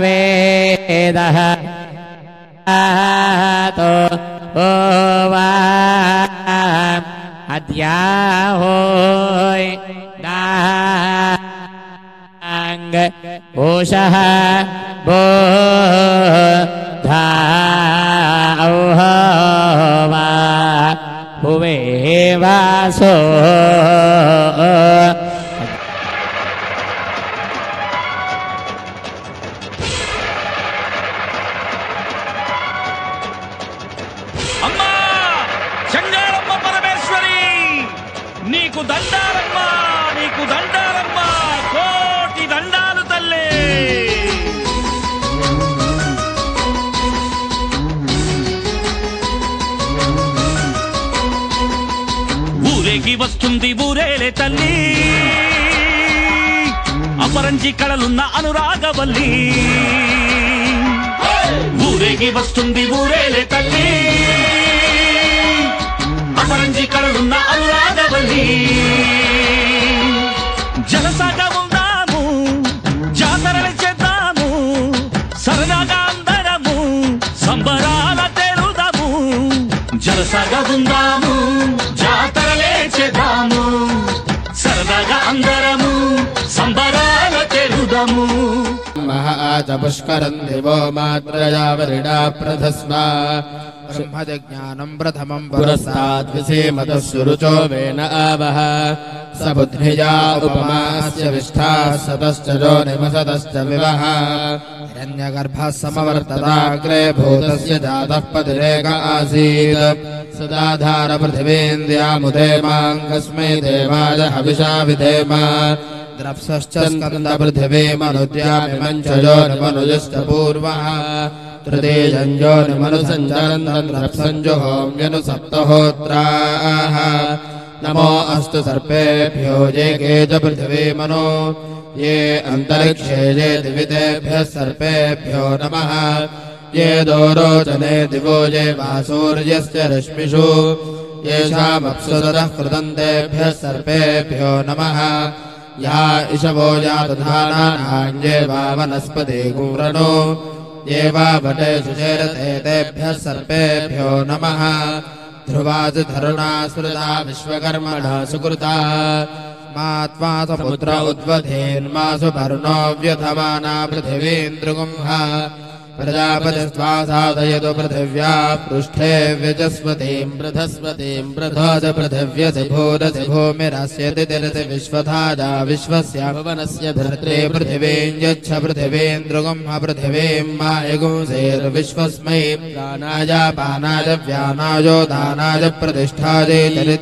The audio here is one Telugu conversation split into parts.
वेदः तो ओवा अद्याहोय दांग ओषः बो धाओवा हुवे वासो అమ్మా చంగారమ్మ పరమేశ్వరి నీకు దండాలమ్మా, నీకు దండాలమ్మా, కోటి దండాలు తల్లి. ఊరేగి వస్తుంది ఊరేలే తల్లి, అపరంజి కళలున్న అనురాగవల్లి. ఊరేగి వస్తుంది ఊరేలే తల్లి, అపరంజి కళలున్న అనురాగవల్లి. జలసాగా ఉందాము, జాతరలు చేద్దాము, సరదాగా అందరము సంబరాల తెరుదాము. జలసాగా ఉందాము, జాతరలే చేద్దాము, సరదాగా అందరము సంబరాల తెరుదాము. మహాచ పుష్కరం దివో మాత్రయా వరిడా ప్రధస్మా బ్రహ్మజ్ఞానం ప్రథమం పురస్తాద్ విసేమతః సురుచో వేన ఆవహ స బుద్ధ్యా ఉపమాస్య విష్ఠా సతశ్చో నిమసతశ్చ వివహ హిరణ్యగర్భः సమవర్తతాగ్రే భూతస్య జాతః పతిరేక ఆసీత్ సదాధార పృథివీంద్యాముదేమాం కస్మై దేవాయ హవిషా విధేమ ద్రప్సశ్చ స్కంద పృథివీమనుద్యామిమంచయో నిమనుజశ్చ పూర్వః తృతీయంజో నిమనుసంచరంతం ద్రప్సంజుహోమ్యను సప్తహోత్రాః నమో అస్తు సర్పేభ్యో ये के च पृथिवीमनो ये अंतरिक्षे ये दिवितेभ्यः सर्पेभ्यो नमः ये दोरोचने दिवो ये वासूर्यस्य रश्मिषु येषामप्सुतरः कृतन्तेभ्यः सर्पेभ्यो नमः या इषवो यातधानान्ये वा वनस्पति गुणो ये वा वटे सुचेरते तेभ्यः सर्पेभ्यो नमः ध्रुवासि धरुणा स्मृता विश्वकर्मणा सुकृता मात्वा समुद्र उद्वधेन्मासु पर्णो व्यथमाना पृथिवीन्द्रुगुम्हा प्रजापतिस्त्वा साधयतु पृथिव्या पृष्ठे व्यजस्वतीं बृहस्पतिं बृहद पृथिव्यसि भूरसि भूमिरस्यति तिरसि विश्वधाजा विश्वस्य भुवनस्य धर्त्रे पृथिवीं यच्छ पृथिवीन्द्रुगुम्ह पृथिवीं मायगुंसेर्विश्वस्मै प्राणाय पानाय व्यानायो दानाय प्रतिष्ठायै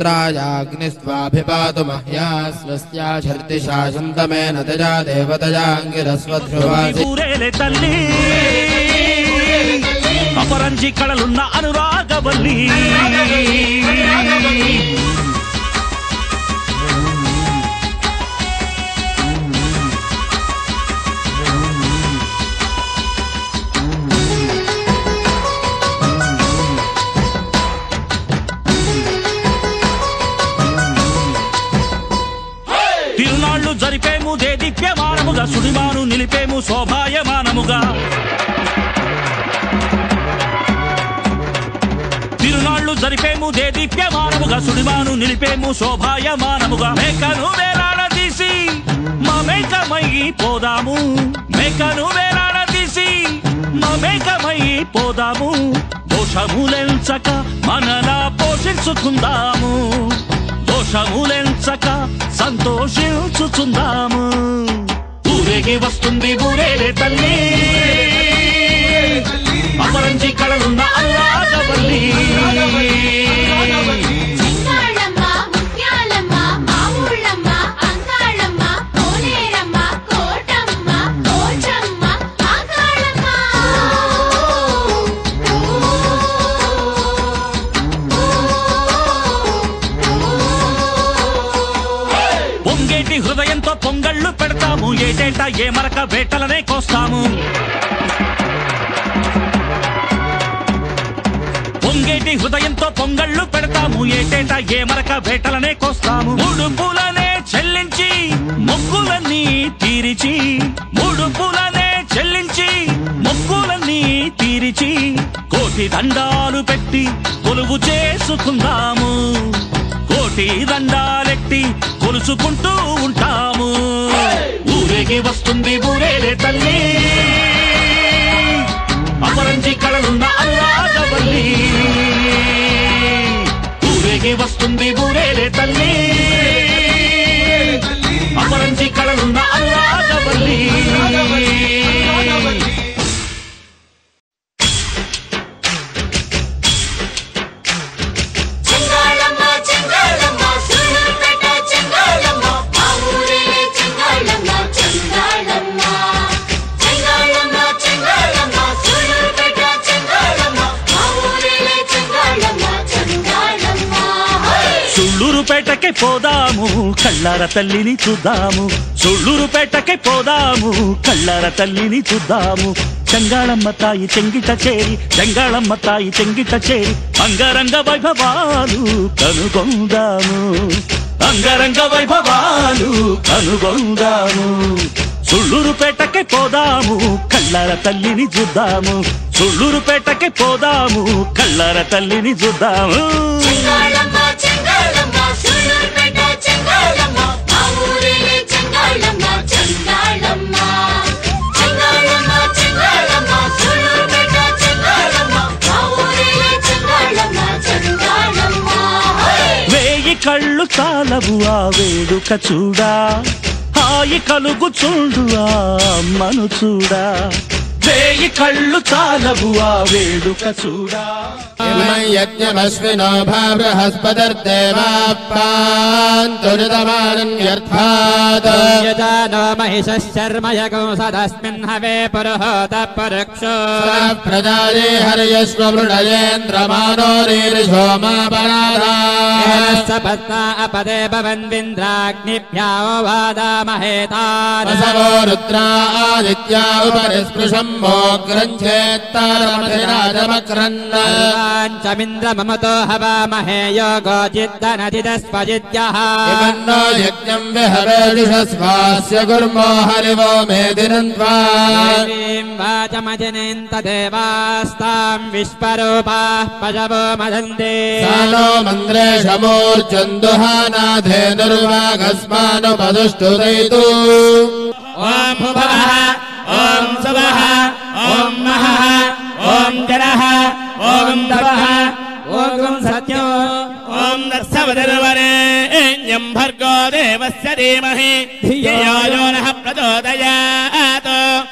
चरित्रायाग्निस्त्वाभिपातु मह्या स्वस्या छर्दिशा शन्तमेन तजा देवतयाङ्गिरस्वध्रुवासि అపరంజి కళలున్న అనురాగవల్లి. తిరునాళ్లు జరిపేము దేదీప్యమానముగా, సుడిమాను నిలిపేము శోభాయమానముగా. తిరునాళ్లు జరిపేము దేదీప్యమానముగా, సుడిమాను నిలిపేము శోభాయమానముగా. మేకను వేలాడదీసి మమేకమై పోదాము, మేకను వేలాడదీసి మమేకమై పోదాము. దోషములెంచక మనలా పోషించుకుందాము, దోషములెంచక సంతోషించుకుందాము. ఊరేగి వస్తుంది ఊరేలే తల్లి, అపరంజి కళలున్న అనురాగవల్లి. చింగాళమ్మ, ముత్యాలమ్మ, మావుళ్ళమ్మ, అంగాళమ్మ, కోనేరమ్మ, కోటమ్మ, కోచమ్మ, ఆకాళమ్మ. పొంగేటి హృదయంతో పొంగళ్ళు పెడతాము, ఏటేటా ఏ మరక వేటలనే కోస్తాము. పొంగేటి హృదయంతో పొంగళ్ళు పెడతాము, ఏటేటా ఏ మరక వేటలనే కోస్తాము. ముడుపులనే చెల్లించి మొక్కులన్నీ తీరిచి, ముడుపులనే చెల్లించి మొక్కులన్నీ తీరిచి కోటి దండాలు పెట్టి కొలువు చేసుకుందాము కోటి దండాలెట్టి కొలుసుకుంటూ ఉంటాము ఊరేగి వస్తుంది ఊరేలే తల్లి అపరంజి కళలున్న అనురాగవల్లి ఊరేగి వస్తుంది ఊరేలే తల్లి అపరంజి కళలున్న అనురాగవల్లి సుళ్ళూరుపేటకి పోదాము కళ్ళార తల్లిని చూద్దాము సుళ్ళూరుపేటకి పోదాము కళ్ళార తల్లిని చూద్దాము చెంగాళమ్మ తాయి చెంగిట చేరి చెంగాళమ్మ తాయి చెంగిట చేరి అంగరంగ వైభవాలు కనుగొందాము అంగరంగ వైభవాలు కనుగొందాము సుళ్ళూరుపేటకి పోదాము కళ్ళార తల్లిని చూద్దాము సుళ్ళూరుపేటకి పోదాము కళ్ళార తల్లిని చూద్దాము వేయి కళ్ళు చాలవు ఆ వేడుక చూడా హాయి కలుగు చూడు ఆ అమ్మను చూడా వేయి కళ్ళు చాలవు ఆ వేడుక చూడా యజ్ఞమశ్వినో భావృహస్పతిర్దేవాప్పాన్తురితమానన్యర్థాత్ యజానో మహిషశ్చర్మయగో సదస్మిన్ హవే పురుహోత పరుక్షో ప్రజాదే హరయస్వ మృడయేంద్రమానో నీరిషోమాపరాధాః సపత్నా అపదే భవన్వింద్రాగ్నిభ్యా వాదామహేతాన్ వసవో రుద్రా ఆదిత్యా ఉపరిస్పృశం మోగ్రంఛేత్తారమధిరాజమక్రన్న చమింద్రమమతో హవామహే యోగోజిద్దనధిదస్వజిద్యః ఇమన్నో యజ్ఞం విహవేషస్వాస్య గుర్మో హరివో మేదినంత్వా వాచమజనేంతదేవాస్తాం విశ్వరూపాః పశవో మదంతే సానో మంద్రేషమూర్చందుహానాధేనుర్వాగస్మానుపదుష్టుదైతు ఓం భువః ఓం సువః ఓం మహః ఓం జనః ఓం తపః ఓం సత్యో ఓం దర్శవదర్వరేణ్యం భర్గో దేవస్య ధీమహి ధియో యో నః ప్రచోదయాత్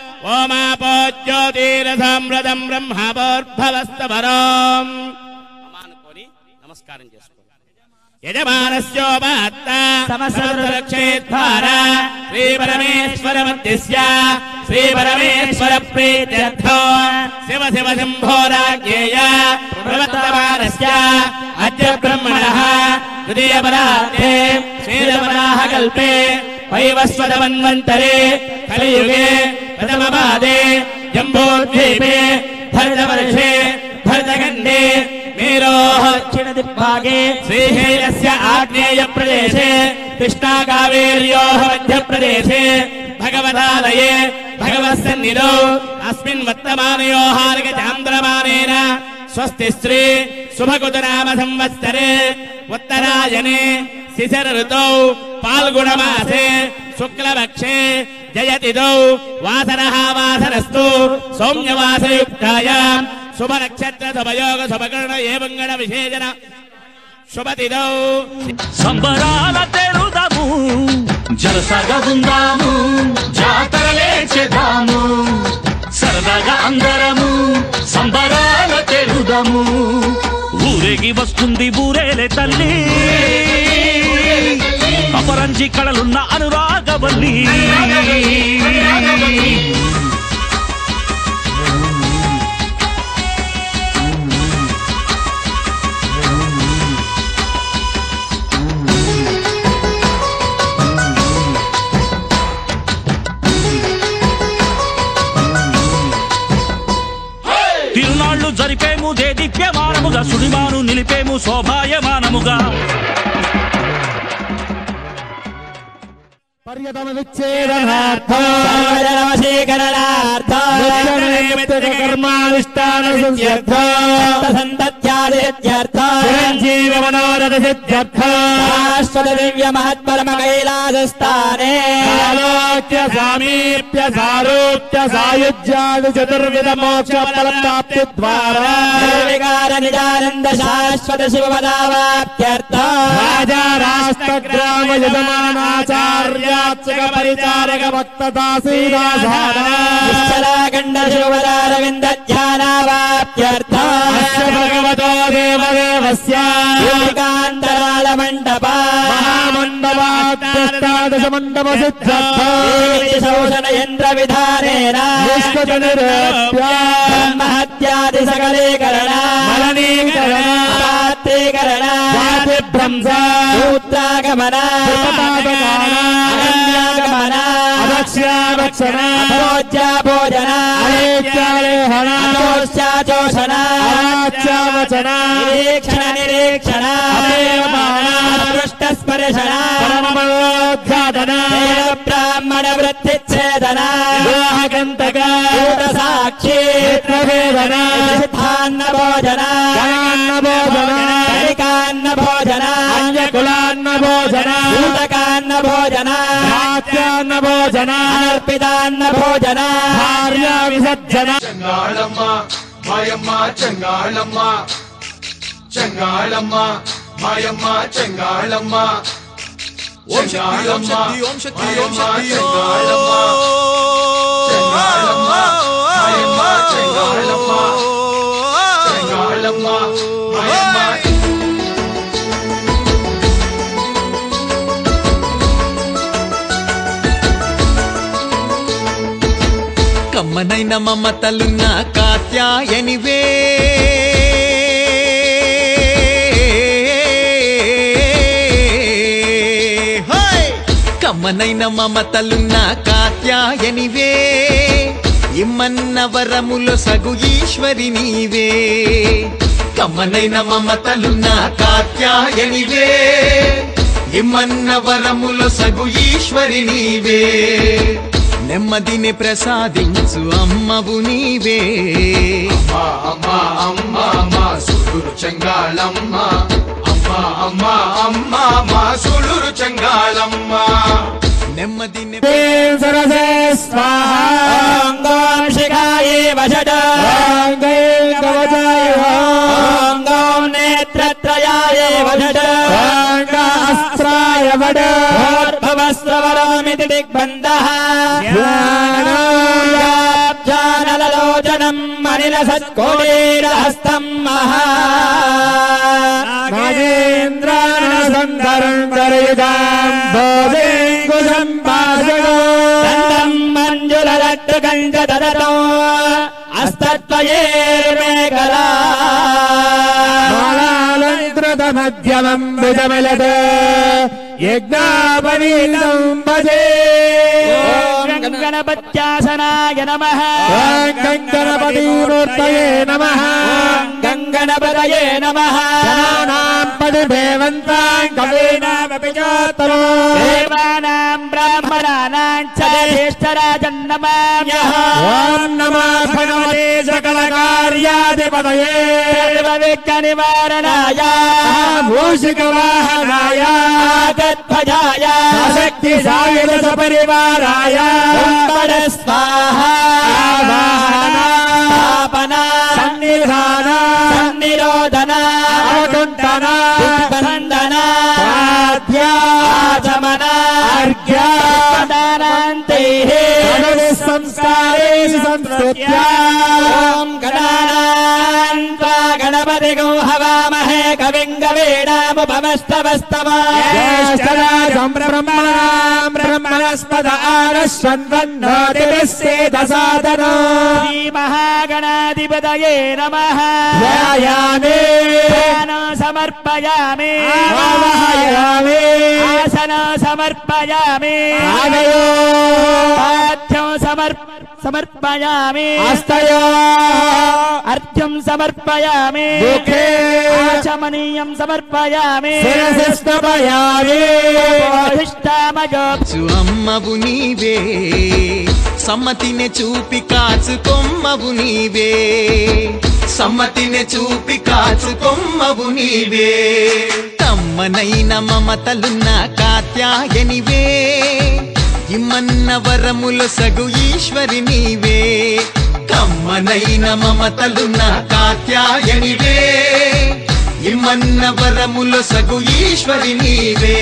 ఓమాపోజ్యోతిరసామ్రతం బ్రహ్మభోర్భవస్తవరం అనుకొని నమస్కారం చేసుకోండి యజమానస్యోపాత్త సమస్తరక్షేద్వార శ్రీ పరమేశ్వరమధ్యస్య శ్రీ పరమేశ్వర ప్రీత్యర్థో శివ శివ శంభోరాజ్ఞేయ ప్రవర్తమానస్య అద్య బ్రహ్మణః ద్వితీయ పరార్థే శ్రీరమణాః కల్పే వైవస్వతమన్వంతరే కలియుగే ప్రథమపాదే జంబోద్వీపే భరతవర్షే భరతఖండే మేరోః దక్షిణదిగ్भागे श्रीशैलस्य आग्नेय प्रदेशे कृष्णा कावेर्योः मध्यप्रदेशे भगवतालये भगवत्सन्निधौ अस्मिन् वर्तमानयोहार्घचान्द्रमानेन स्वस्ति श्री शुभकुतनाम संवत्सरे उत्तरायणे शिशिर ऋतौ फाल्गुणमासे शुक्लपक्षे जयतिथौ वासरः वासरस्तु सौम्यवासयुक्तायाम् शुभ नक्षत्र शुभयोग शुभकर्ण एवं गण विशेषण శుభతిదో సంబరాల తెరుదాము జలసాగా ఉందాము జాతరలే చేద్దాము సరదాగా అందరము సంబరాల తెరుదాము ఊరేగి వస్తుంది ఊరేలే తల్లి అపరంజి కళలున్న అనురాగవల్లి తిరునాళ్లు జరిపేము దేదీప్యమానముగా సుడిమాను నిలిపేము శోభాయమానముగా పర్యటన విచ్ఛేదనార్థం సర్వజనవశీకరణార్థం సాత్విక కర్మానుష్ఠాన సిద్ధ్యర్థ సంతత్యాదిత్యర్థ చిరంజీవ మనోరథ సిద్ధ్యర్థ శాశ్వత దివ్య మహత్పరమ కైలాసస్థానే ఆలోక్య సామీప్య సారూప్య సాయుజ్యాది చతుర్విధ మోక్ష ఫలప్రాప్తి ద్వారా నిర్వికార నిజానంద శాశ్వత శివపదావాప్త్యర్థ రాజా రాష్ట్ర గ్రామ యజమానాచార్యాత్మక పరిచారక భక్త నిశ్చలాఖండ శివపదారవింద ధ్యానావాప్త్యర్థ భగవతో దేవదేవస్య ఏకాంతరాళ మండప మహామండపాదశ మండప సిద్ధ్యర్థ శోషణ యంత్ర విధానేన బ్రహ్మహత్యాది సకలీకరణ మలనీకరణ పాత్రీకరణ జాతిభ్రంశ సూత్రాగమన అగమ్యాగమన అదక్ష్యాభక్షణ భోజ్యాభోజన అలేఖ్యాలేహణ అదోష్యాచోషణ అవాచ్యావచన నిరీక్షణ నిరీక్షణ పృష్టస్పర్శన పరమోద్ఘాటన బ్రాహ్మణ వృత్తిచ్ఛేదన వివాహకంతక సాక్షి చిత్రభేదన సిద్ధాన్న భోజన గణాన్న భోజన కనికాన్న భోజన అన్యకులాన్న భోజన సూతకాన్న భోజన నాట్యాన్న భోజన అర్పితాన్న భోజన భార్యా విసర్జన చెంగాళమ్మ మాయమ్మ చెంగాళమ్మ చెంగాళమ్మ మాయమ్మ చెంగాళమ్మ చెంగాళమ్మ మాయమ్మ చెంగాళమ్మ చెంగాళమ్మ మాయమ్మ చెంగాళమ్మ చెంగాళమ్మ మాయమ్మ కమ్మనైన మమతలున్న కాత్యాయనివే కమ్మనైన మమతలున్న కాత్యాయనివే ఇమ్మన్న వరములో సగు ఈశ్వరి నీవే కమ్మనైన మమతలున్న కాత్యాయనివే ఇమ్మన్న వరములో సగు ఈశ్వరి నీవే నెమ్మదిని ప్రసాదించు అమ్మవు నీవే అమ్మ అమ్మ అమ్మ సుడురు చెంగాళమ్మ అమ్మ అమ్మ అమ్మ అమ్మ సుడురు చెంగాళమ్మ నెమ్మదిని సరసే స్వాహ ఓం శిఖాయే వషట ఓం నేత్రత్రయాయే వషట అస్త్రాయ వడ భవస్రవరమితి దిగ్బంధః జ్ఞానలోచనం అనిల సత్కోటీరహస్తం మహా నాగేంద్రానసంధరం దరయుగాం భోజేంగుశం పాశగో దండం మంజులరట్టుకంచ దదతో అస్తత్వయేర్మేకలా మాలాలంకృతమధ్యమం భుజమిలత యజ్ఞాపవీతం భజే ఓం గంగణపత్యాసనాయ నమః ఓం గంగణపతిమూర్తయే నమః ఓం గంగణపతయే నమః జనానాం పతిభేవంతాం కవీనామపి చోత్తమో దేవానాం బ్రాహ్మణానాం చ జ్యేష్ఠరాజన్ నమామ్యః ఓం నమో భగవతే సకలకార్యాధిపతయే సర్వవిఘ్న నివారణాయ మూషికవాహనాయ ఆగధ్వజాయ శక్తి సాయుధ సపరివారాయ బ్రహ్మణ స్వాహా స్థాపన సన్నిధాన సన్నిరోధన అవకుంఠన దిగ్బంధన ఆచమన అర్ఘ్య ప్రదానాంతైః సంస్కారే సంస్కృత్య ఓం గణానాం త్వా గణపతిగం హవామహే కవిం కవీనాముపమస్తవస్తమా జ్యేష్ఠరాజం బ్రహ్మణాం బ్రహ్మణస్పద ఆనశ్వన్వన్నోతిభిస్సేదసాదనో శ్రీమహాగణాధిపతయే నమః ధ్యాయామి ధ్యానం సమర్పయామి ఆవాహయామి ఆసనం సమర్పయామి ఆదయో పాఠ్యం సమర్పయామి హస్తయో అర్ఘ్యం సమర్పయామి ముఖే ఆచమనీయం సమర్పయామి శిరసిష్టపయామి అధిష్టామజో అమ్మవు నీవే సమ్మతిని చూపి కాచుకొమ్మవు నీవే సమ్మతిని చూపి కాచుకొమ్మవు నీవే కమ్మనైన మమతలున్న కాత్యాయనివే ఇమ్మన్న వరములు సగు ఈశ్వరి నీవే కమ్మనైన మమతలున్న కాత్యాయనివే ఇమ్మన్న వరములు సగు ఈశ్వరి నీవే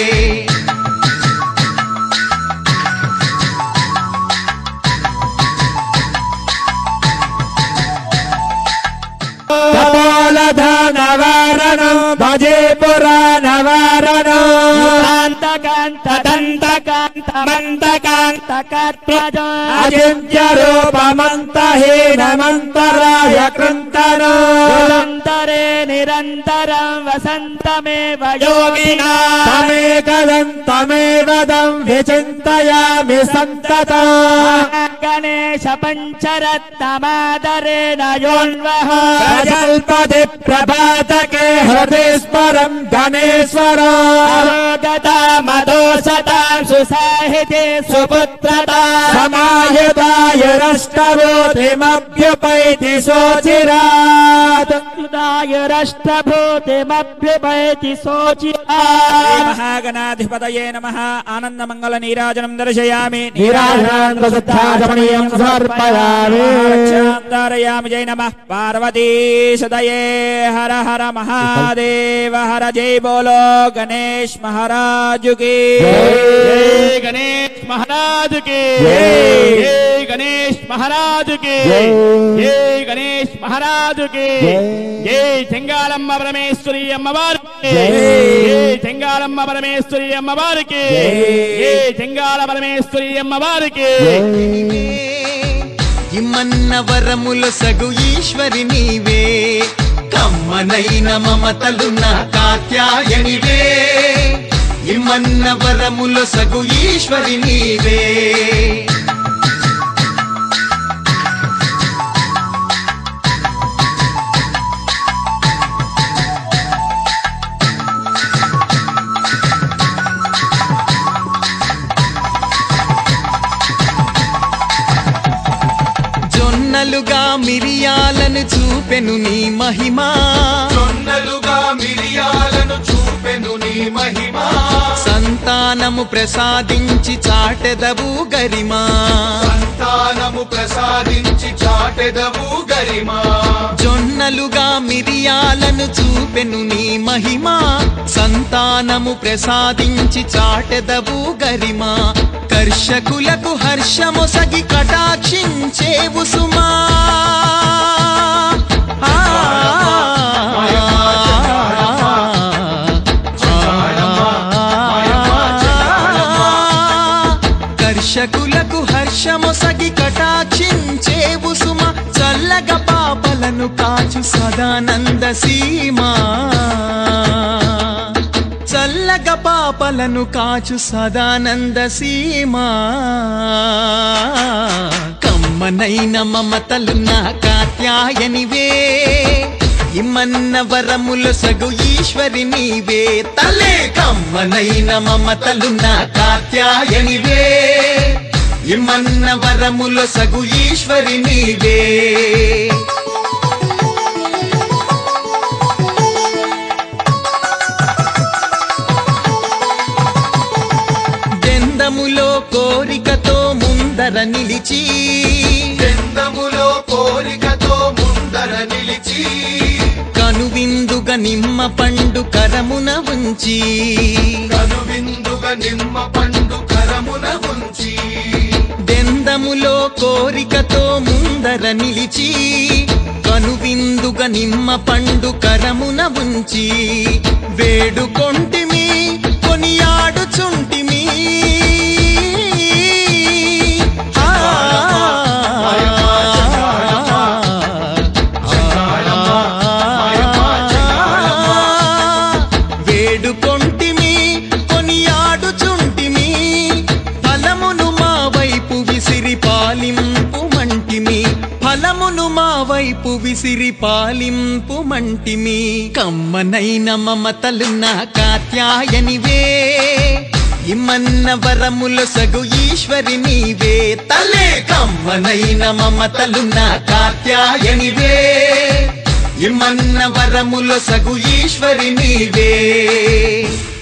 నవారణం భజే పురాణవారణం కాంతకాంత దంతకాంత మంతకాంత అజింత్య రూపమంతహీనమంతరాయ కృంతరే నిరంతరం వసంతమేవ యోగినా తమేకదంతమేవదం విచింతయామి సంతతం గణేశ పంచరత్నమాదరేణ యోన్వః ప్రజల్పతి ప్రభాతకే హృదయ స్మరం గణేశ్వరా అవగతా మదోసతాం సుసాహితే సుపుత్రతా సమాయుధాయురష్టభూతిమభ్యుపైతి శోచిరాత్ యుధాయురష్టభూతిమభ్యుపైతి శోచిరాత్ మహాగణాధిపతయే నమః ఆనందమంగళ నీరాజనం దర్శయామి నీరాజనం ప్రసిద్ధాజమనీయం సమర్పయామి చాంతారయామి జై నమః పార్వతీ సదయే हर हर महादेव हर जय बोलो गणेश महाराज की जय गणेश महाराज की जय गणेश महाराज की जय गणेश महाराज की जय చెంగాళమ్మ పరమేశ్వరి అమ్మవారి జై చెంగాళమ్మ పరమేశ్వరి అమ్మవారికి జై చెంగాళ పరమేశ్వరి అమ్మవారికి ఇమ్మన్న వరములు సగు ఈశ్వరి నీవే కమ్మనైన మమతలున్న కాత్యాయనివే ఇమ్మన్న వరములు సగు ఈశ్వరి నీవే జొన్నలుగా మిరియాలను చూపెను నీ మహిమా జొన్నలుగా మిరియాలను చూపెను నీ మహిమా సంతానము ప్రసాదించి చాటెదవు గరిమా సంతానము ప్రసాదించి చాటెదవు గరిమా జొన్నలుగా మిరియాలను చూపెను నీ మహిమా సంతానము ప్రసాదించి చాటెదవు గరిమా కర్షకులకు హర్షమొసగి కటాక్షించేవు సుమా కర్షకులకు హర్షమొసగి కటాక్షించేవు సుమా చల్లగా పాపలను కాచు సదానంద సీమా చల్లగా పాపలను కాచు సదానంద సీమా కమ్మనైన మమతలున్న కాత్యాయనివే ఇమ్మన్న వరములు సగు ఈశ్వరి నీవే తలే కమ్మనైన మమతలున్న కాత్యాయనివే ఇమ్మన్న వరములు సగు ఈశ్వరి నీవే దెందములో కోరికతో ముందర నిలిచి దెందములో కోరికతో ముందర నిలిచి కనువిందుగా నిమ్మ పండు కరమున ఉంచి కనువిందుగా నిమ్మ పండు కరమున ఉంచి దెందములో కోరికతో ముందర నిలిచి కనువిందుగా నిమ్మ పండు కరమున ఉంచి వేడుకొంటిమి కొనియాడుచుంటిమి వేడుకొంటిమి కొనియాడుచుంటిమి ఫలమును మా వైపు విసిరి పాలింపు మంటిమి ఫలమును మా వైపు విసిరి పాలింపు మంటిమి కమ్మనైన మమతలున్న కాత్యాయనివే ఇమ్మన్న వరముల సగు ఈశ్వరి నీవే తలే కమ్మనైన మమతలున్న కాత్యాయనివే ఇమ్మన్న వరముల సగు ఈశ్వరి నీవే